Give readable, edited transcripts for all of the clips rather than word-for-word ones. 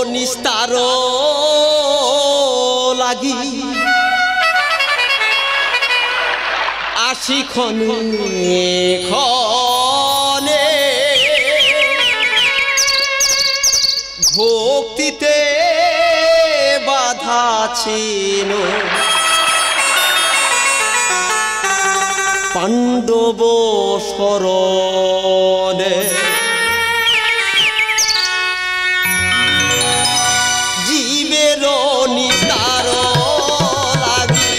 নিস্তার লাগি আসি ক্ষণে ক্ষণে ভক্তিতে বাধা ছিল পাণ্ডব শরণে জীবের নিস্তার লাগি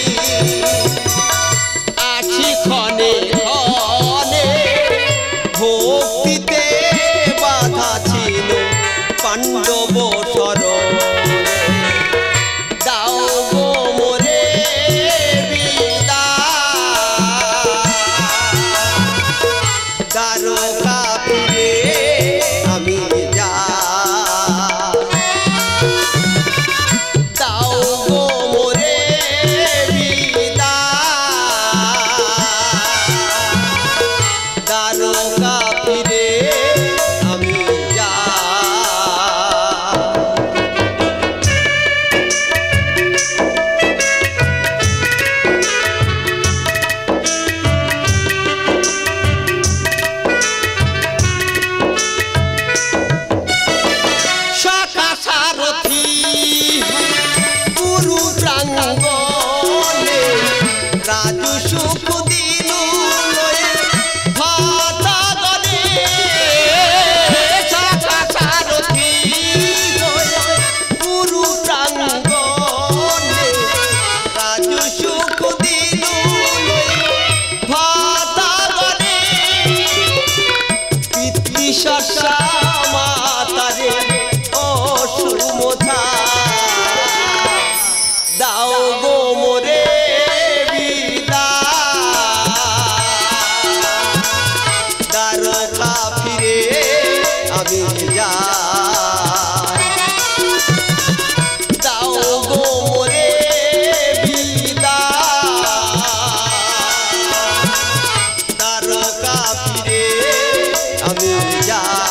আছি ক্ষণে ক্ষণে ভক্তিতে বাধা ছিল পাণ্ডব শরণে দাও গো মোরে দ্বারকা ফিরে আমি যাই দাও গো মোরে দ্বারকা ফিরে আমি রাজু সুখ দিনু ভাতা গনে সারথি গুরু প্রাঙ্গনে রাজু সুখ দিনু ভাতা গনে পিতৃ শস্যা মাতারে অসুমথা দাও গো মোরে দ্বারকা ফিরে আমি যাই দাও গো মোরে দ্বারকা ফিরে আমি যাই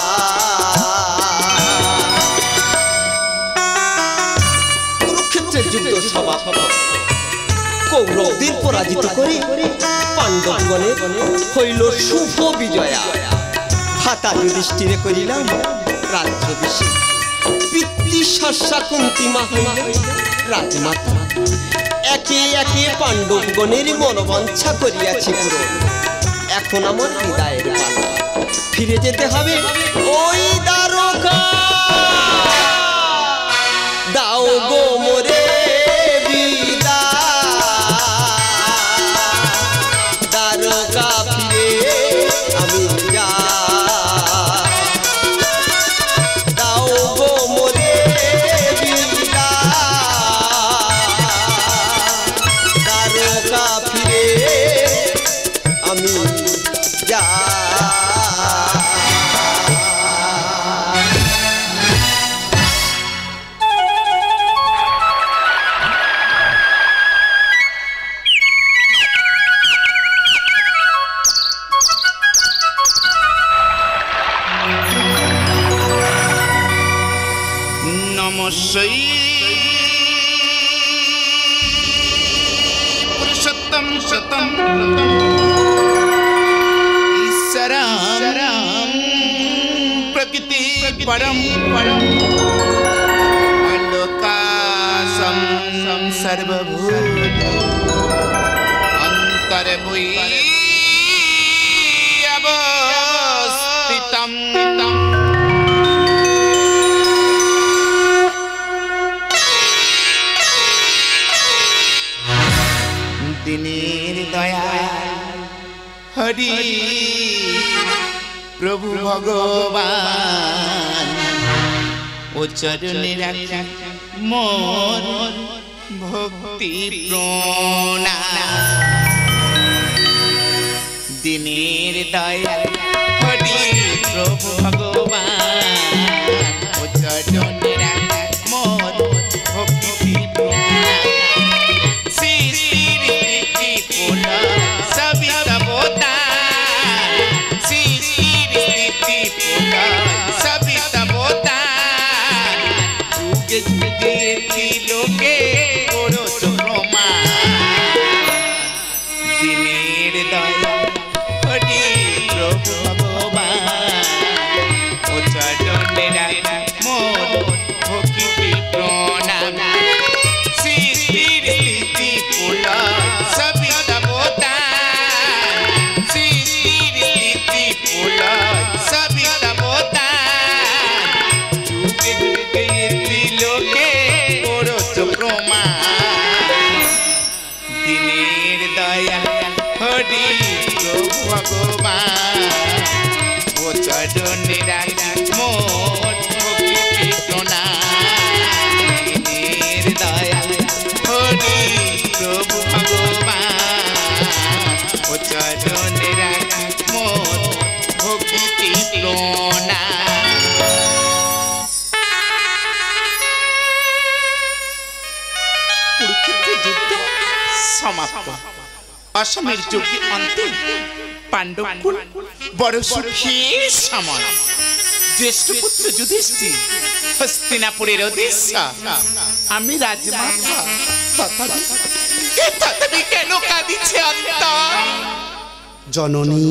কুরুক্ষেত্রের যুদ্ধ সমাপ্ত কৌরবদের পরাজিত করে পাণ্ডবগণে হইল শুভ বিজয়া ভাতা যুধিষ্ঠিরে করিলাম রাজ্যাভিষেক পিতৃ শস্যা কুন্তিমা হইল রাজমাতা একে একে পাণ্ডবগণের মনোবাঞ্ছা করিয়াছি পূরণ এখন আমার বিদায়ের পালা ফিরে যেতে হবে ওই দ্বারকা দাও গো মোরে দ্বারকা ফিরে আমি যাই দাও গো মোরে দ্বারকা ফিরে আমি যাই पुरुषोत्तम शतम ईश्वरं प्रकृति परम आलोकासं सर्वभूत अंतर्भूय अवस्थितम् दिनेर दया हरि प्रभु भगवान ओ चरणे राखी मोर भक्ति प्रणाम दिनेर दया हरि प्रभु भगवान ओ चरणे राखी मोर भक्ति प्रणाम সমাপ্ত। অসমের যুগে অন্তে পাণ্ডবকুল বড় সুখের সময়। জ্যেষ্ঠ পুত্র যুধিষ্ঠির হস্তিনাপুরের অধীশ্বর, আমি রাজমাতা। তথাপি কেন কাঁদিছে অন্তর? জননী,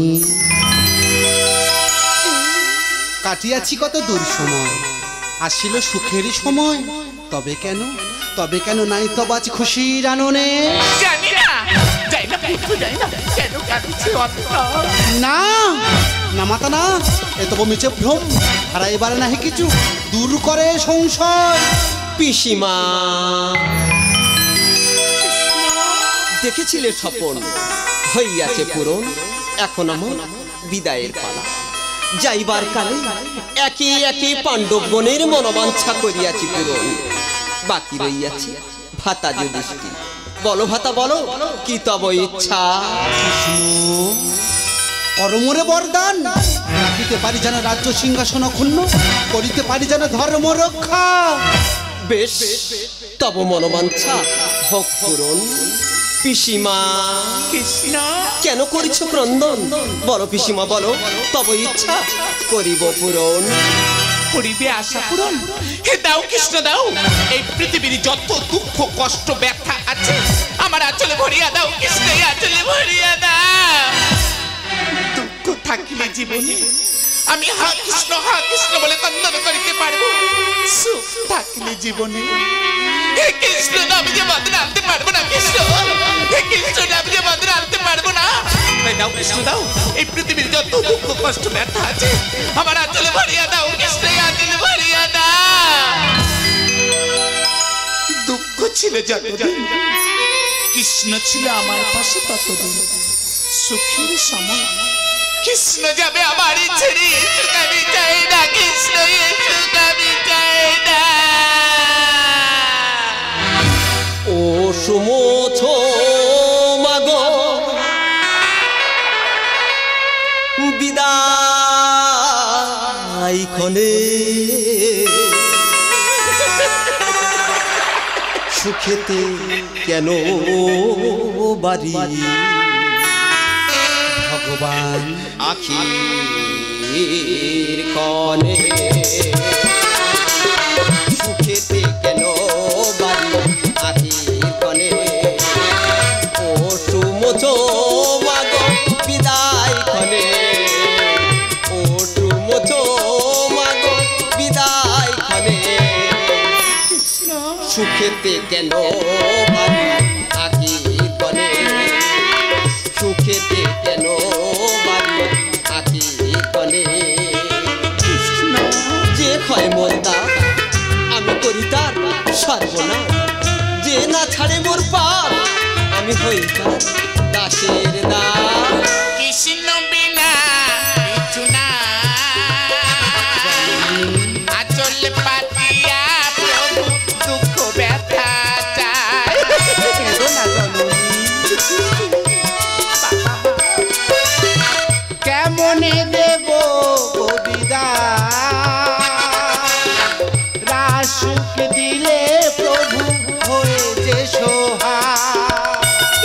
কাটিয়াছি কত দূর সময়, আসিল সুখেরই সময়। তবে কেন নাই তব আজ খুশির আননে? জানি না, যাই না পুত্র, যাই না, কেন কাঁদিছে অন্তর? না না মাতা না, এ তব মিছে ভ্রম, হারাইবার নাহি কিছু, দূর করে সংশয়। পিসিমা, দেখেছিলে স্বপন হইয়াছে পূরণ, এখন আমার বিদায়ের পালা। যাইবার কালে একে একে পাণ্ডবগণের মনোবাঞ্ছা করিয়াছি পূরণ। বাকি রইয়াছি ভাতা যুধিষ্ঠির। বলো ভাতা, বলো কি তব ইচ্ছা? পরমরে বরদান, রাখিতে পারি যেন রাজ্য সিংহাসন অক্ষুণ্ণ, করিতে পারি যেন ধর্ম রক্ষা। বেশ, তব মনোবাঞ্ছা হোক পূরণ। পিসিমা, কৃষ্ণ কেন করিছ ক্রন্দন? বলো পিসিমা, বলো তব ইচ্ছা করিব পূরণ। করিবে আশা পূরণ। হে দাও কৃষ্ণ দাও, এই পৃথিবীর যত দুঃখ কষ্ট ব্যথা আছে আমার আঁচলে ভরিয়া দাও কৃষ্ণ, এই আঁচলে ভরিয়া দাও। দুঃখ থাকিলে জীবনে আমি হা কৃষ্ণ বলে কন্দন করিতে পারবো। সুখ থাকিলে জীবনে হে কৃষ্ণ আমি যে বাঁধন আনতে পারবো না। কৃষ্ণ, হে কৃষ্ণ আমি যে বাঁধন আনতে পারবো না। তাই দাও কৃষ্ণ দাও, এই পৃথিবীর যত দুঃখ কষ্ট ব্যথা আছে আমার আঁচলে ভরিয়া দাও কৃষ্ণ, এই আঁচলে ভরিয়া দাও। দুঃখ ছিল যতদিন, কৃষ্ণ ছিল আমার পাশে ততদিন। সুখের সময় কৃষ্ণ যাবে আমার ছেড়ে, সুখ আমি চাই না কৃষ্ণ, সুখ আমি চাই না। ও সুমোছ মাগো বিদায় ক্ষণে, সুখেতে কেন বাড়ি ভগবান আখির ক্ষণে, সুখেতে কেন বাড়ি আখির ক্ষণে। ও সুমোছ মাগো বিদায় ক্ষণে, ও সুমোছ মাগো বিদায় ক্ষণে, সুখেতে কেন বাড়ি আখির ক্ষণে, সুখেতে কেন বাড়ি আখির ক্ষণে। যে ক্ষয় মন্দা আমি করি তার সর্বনাশ, যে না ছাড়ে মোর পাপ আমি হই তার দাসের দাস। কৃষ্ণ বিনা কিছু না, আচল পাতিয়া প্রভু দুঃখ ব্যথা চায়। কেমনে দেব বিদায়, রাসুক দিলে প্রভু হয়ে যে সোহায়।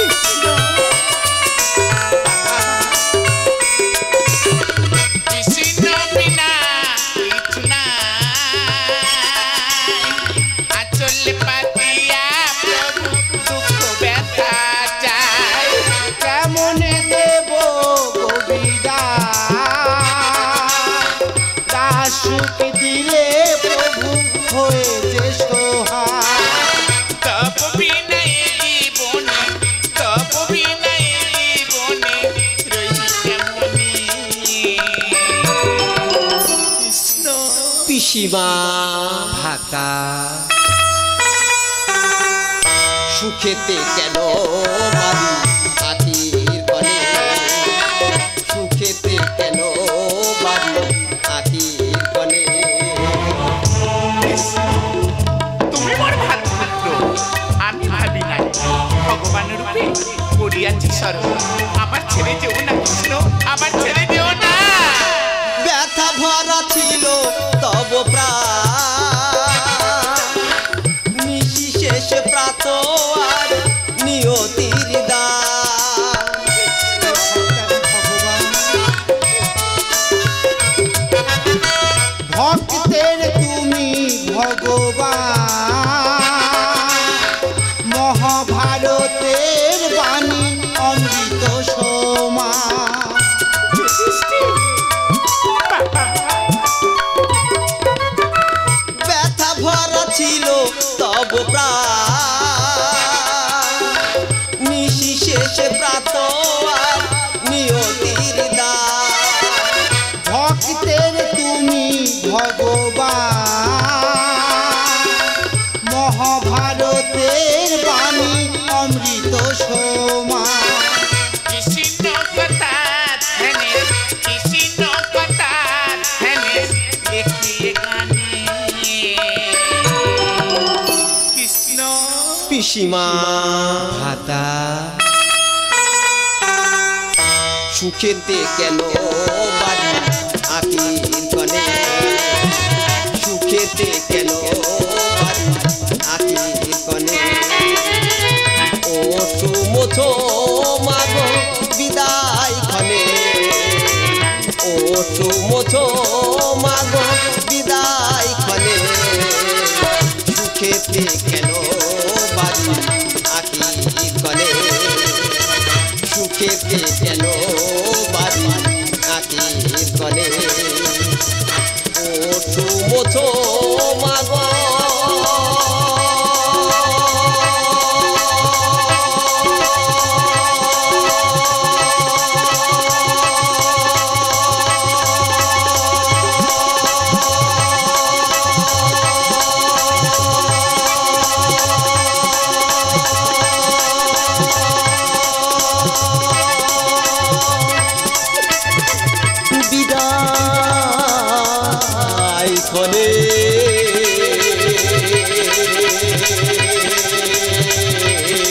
কৃষ্ণ বিনা কিছু না, আচল পাতিয়া প্রভু দুঃখ ব্যথা চায়। কেমনে দেব বিদায়, রাসুক দিলে প্রভু হয়ে যে সোহায়। তব বিনয় জীবনে, তব বিনয় জীবনে রহি কেমনি। কৃষ্ণ পিসিমা, ভাতা সুখেতে কেন বাড়ি আখির ক্ষণে, সুখেতে কেন বাড়ি আখির ক্ষণে। তুমি মোর ভাতৃপুত্র, আমি ভাবি নাই ভগবান রূপে করিয়াছি সর্ব। আমার ছেড়ে যেও না কৃষ্ণ, আমার ছেড়ে যেও না। ব্যথা ভরা ছিল তব প্রাণ, নিশি শেষ প্রাত আর নিয়তির ভক্তের তুমি ভগবান, মহাভারতের বাণী অমৃত সমান। ব্যথা ভরা ছিল তব প্রাণ, নিশি শেষে প্রাত আর নিয়তির দান। ভক্তের তুমি ভগবান, মহাভারতের বাণী অমৃত সমান। কৃষ্ণ কথা ধ্যানে, কৃষ্ণ কথা ধ্যানে, দেখিয়ে গানে কৃষ্ণ। পিসিমা ভাতা সুখেতে কেন বাড়ি আখির কনে, সুখেতে কেন বাড়ি আখির কনে। ও সুমথো মাগো বিদায় ক্ষণে, ও সুমথো মাগো বিদায় ক্ষণে। সুখেতে কেন বাড়ি আখির কনে, সুখেতে কেন বাড়ি আখির কনে। ও সুমথো মাগো বিদায় ক্ষণে।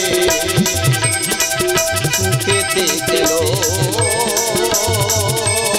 সুখেতে কেন